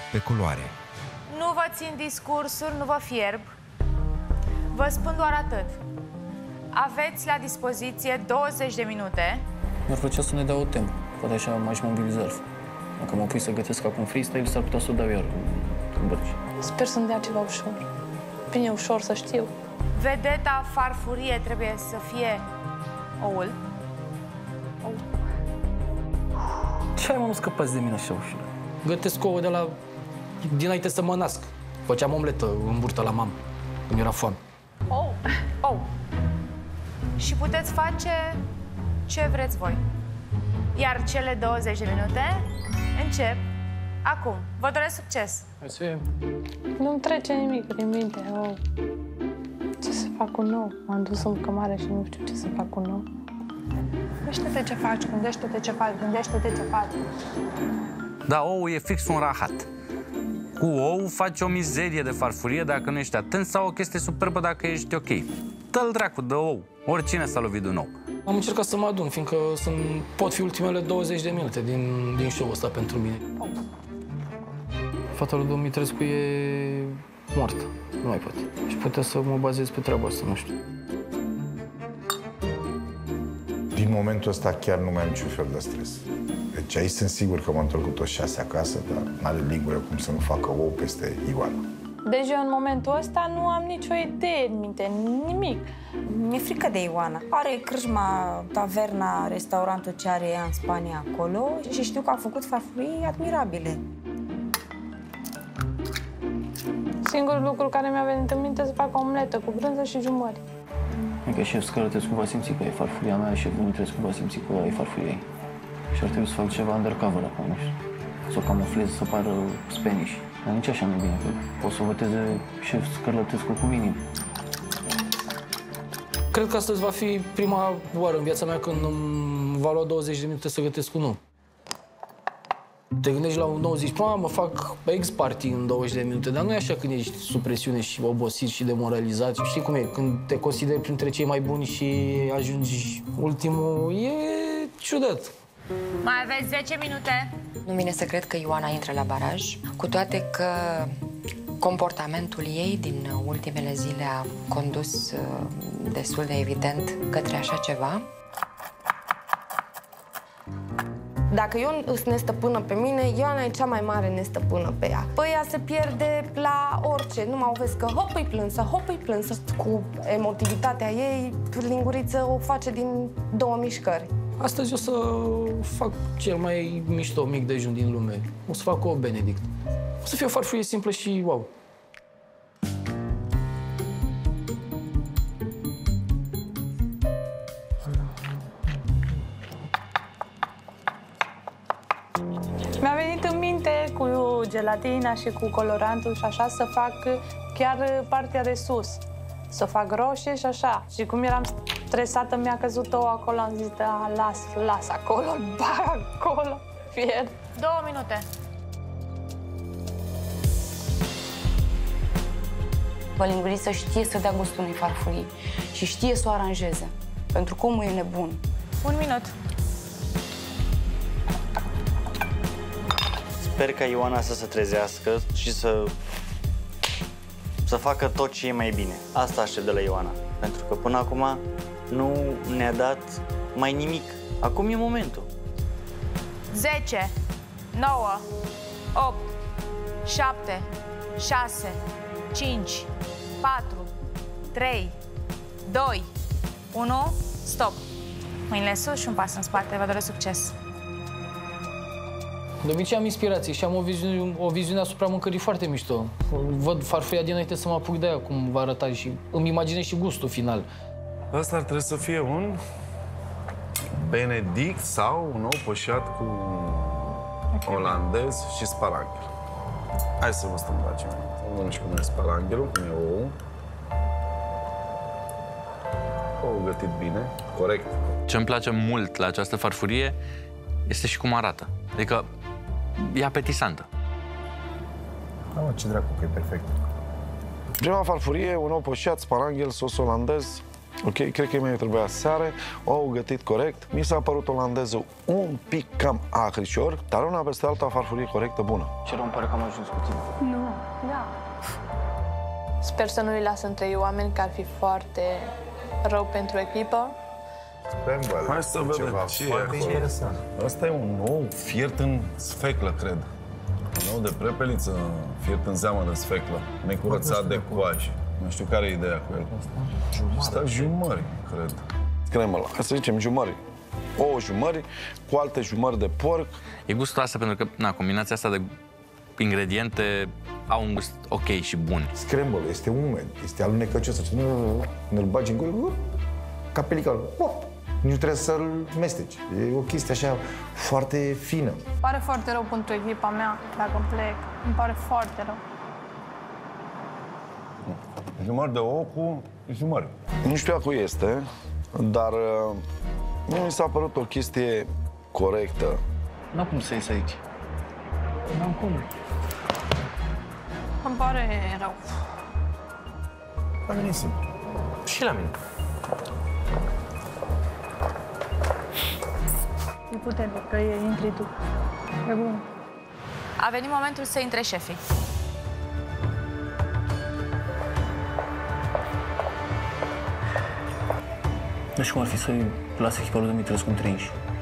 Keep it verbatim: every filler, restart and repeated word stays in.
pe culoare. Nu vă țin discursuri, nu vă fierb. Vă spun doar atât. Aveți la dispoziție douăzeci de minute. Mi-ar plăcea să ne dau o temă. Poate așa m-aș mobiliza altfel. Dacă mă pui să gătesc acum freestyle, s-ar putea să o dau iar în bărci. Sper să-mi dea ceva ușor. Bine, ușor să știu. Vedeta farfurie trebuie să fie oul. Ou. Ce ai, mă, nu scăpați de mine așa ușor? Gătesc ouă de la... dinainte să mă nasc. Făceam omletă în burtă la mamă, când era foame. Ou. Ou. Și puteți face ce vreți voi. Iar cele douăzeci de minute încep acum. Vă doresc succes! Hai să fie. Nu-mi trece nimic prin minte. Oh. Ce să fac cu nou? M-am dus în cămară și nu știu ce să fac cu nou. Gândește-te ce faci, gândește-te ce faci, gândește-te ce faci. Da, oul e fix un rahat. Cu ou faci o mizerie de farfurie dacă nu ești atent sau o chestie superbă dacă ești ok. Dă-l dracu de ou, oricine s-a lovit de un ou. Am încercat să mă adun, fiindcă sunt, pot fi ultimele douăzeci de minute din, din show-ul ăsta pentru mine. Fata lui Dumitrescu e moartă, nu mai pot. Și putea să mă bazez pe treaba asta, nu știu. Din momentul ăsta chiar nu mai am niciun fel de stres. Deci aici sunt sigur că mă întorc cu toți șase acasă, dar n-are lingură cum să nu facă ou peste Ioana. Deci eu în momentul ăsta nu am nicio idee în minte, nimic. Mi-e frică de Ioana. Are crâșma, taverna, restaurantul ce are ea în Spania acolo și știu că a făcut farfurii admirabile. Singurul lucru care mi-a venit în minte să fac o omletă cu brânză și jumări. Adică șef Scărătescu va simți că e farfuria mea și șef Dumitrescu va simți că e farfuria ei. Și ar trebui să fac ceva undercover acum, nu știu. Să o camuflez, să pară Spanish. Dar nici așa nu e bine, că o să voteze șef Scărătescu cu mine. Cred că astăzi va fi prima oară în viața mea când îmi va lua douăzeci de minute să gătesc un ou. Te gândești la un nou, zici, mă, fac ex-party în douăzeci de minute, dar nu e așa când ești sub presiune și obosit și demoralizat. Știi cum e? Când te consideri printre cei mai buni și ajungi ultimul, e ciudat. Mai aveți zece minute. Nu vine să cred că Ioana intră la baraj, cu toate că comportamentul ei din ultimele zile a condus destul de evident către așa ceva. Dacă Ion îți nestăpână pe mine, Ioana e cea mai mare nestăpână pe ea. Păi ea se pierde la orice, numai o vezi că hop, îi plânsă, hop, îi plânsă. Cu emotivitatea ei, Linguriță o face din două mișcări. Astăzi o să fac cel mai mișto mic dejun din lume. O să fac o Benedict. O să fie o farfurie simplă și wow. Mi-a venit în minte cu gelatina și cu colorantul și așa să fac chiar partea de sus. Să fac roșie și așa. Și cum eram stresată, mi-a căzut ouă acolo, am zis, da, las, las acolo, bag acolo, fier. Două minute. Bă, Linguriță știe să dea gustul unei farfurii și știe să o aranjeze, pentru că omul e nebun. Un minut. Sper ca Ioana să se trezească și să, să facă tot ce e mai bine. Asta aștept de la Ioana, pentru că până acum nu ne-a dat mai nimic. Acum e momentul. zece, nouă, opt, șapte, șase, cinci, patru, trei, doi, unu, stop. Mâinile sus și un pas în spate. Vă doresc succes. De obicei am inspirație și am o viziune, o viziune asupra mâncării foarte mișto. Văd farfuria dinainte să mă apuc de aia, cum va arăta și îmi imaginez și gustul final. Ăsta ar trebui să fie un Benedict sau un ou poșat cu olandez și sparanghel. Hai să vă stăm, dragii mei. Nu știu cum e sparanghelul, cum e ou. Ou gătit bine, corect. Ce-mi place mult la această farfurie este și cum arată. Adică e apetisantă. Da, mă, ce dracu, că e perfect. Prima farfurie, un ou poșat, sparanghel, sos olandez. Ok, cred că mi-a trebuia seară, ou gătit corect. Mi s-a părut olandezul un pic cam acrișor, dar una peste alta farfurie corectă, bună. Ce rău îmi pare că am ajuns cu tine. Nu, da. Sper să nu îi las între ei oameni, că ar fi foarte rău pentru echipă. Hai să vedem ce e acolo. Asta e un ou fiert în sfeclă, cred. Un ou de prepeliță fiert în zeamă de sfeclă, necurățat de coajă. Nu știu care e ideea cu el. Asta jumări, cred. Cremă la, să zicem jumări. Ouă jumări cu alte jumări de porc. E gustoasă pentru că, na, combinația asta de ingrediente au un gust ok și bun. Scramble este umed, este alunecăcios. Când îl bagi în gură, ca pelicanul. Nu trebuie să-l mesteci. E o chestie așa foarte fină. Pare foarte rău pentru echipa mea dacă plec. Îmi pare foarte rău. Jumări de ou cu jumări. Nu știu a cui este, dar uh, mie mi s-a părut o chestie corectă. N-am cum să ies aici. N-am cum. Îmi pare rău. La mine simplu. Și la mine. E puternic, că e intri tu. E bun. A venit momentul să intre șefii. Nu știu cum ar fi să las echipa lui Dumitrescu între ei.